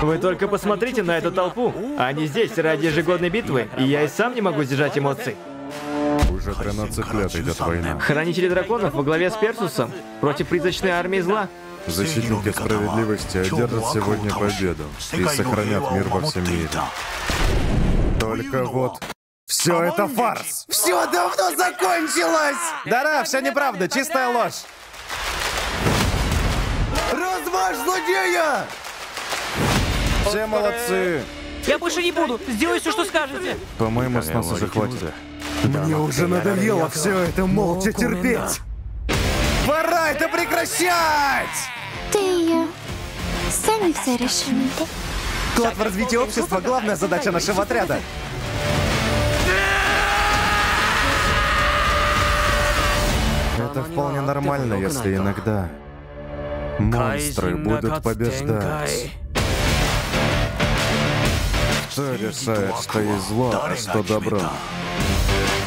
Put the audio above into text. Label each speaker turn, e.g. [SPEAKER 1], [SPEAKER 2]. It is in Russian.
[SPEAKER 1] Вы только посмотрите на эту толпу. Они здесь ради ежегодной битвы, и я и сам не могу сдержать эмоций.
[SPEAKER 2] Уже 13 лет идет война.
[SPEAKER 1] Хранители драконов во главе с Персусом против призрачной армии зла.
[SPEAKER 2] Защитники справедливости одержат сегодня победу и сохранят мир во всем мире. Только вот... Все это фарс!
[SPEAKER 3] Все давно закончилось!
[SPEAKER 4] Да-да, все неправда, чистая ложь.
[SPEAKER 3] Размажь злодея!
[SPEAKER 2] Все молодцы!
[SPEAKER 5] Я больше не буду. Сделай все, что скажете.
[SPEAKER 2] По-моему, с нас уже хватит.
[SPEAKER 3] Мне уже надоело все это молча терпеть! Пора это прекращать!
[SPEAKER 6] Ты и я сами все решим.
[SPEAKER 4] Вклад в развитие общества — главная задача нашего отряда.
[SPEAKER 2] Это вполне нормально, если иногда монстры будут побеждать. Кто решает, что есть зло, а что добро?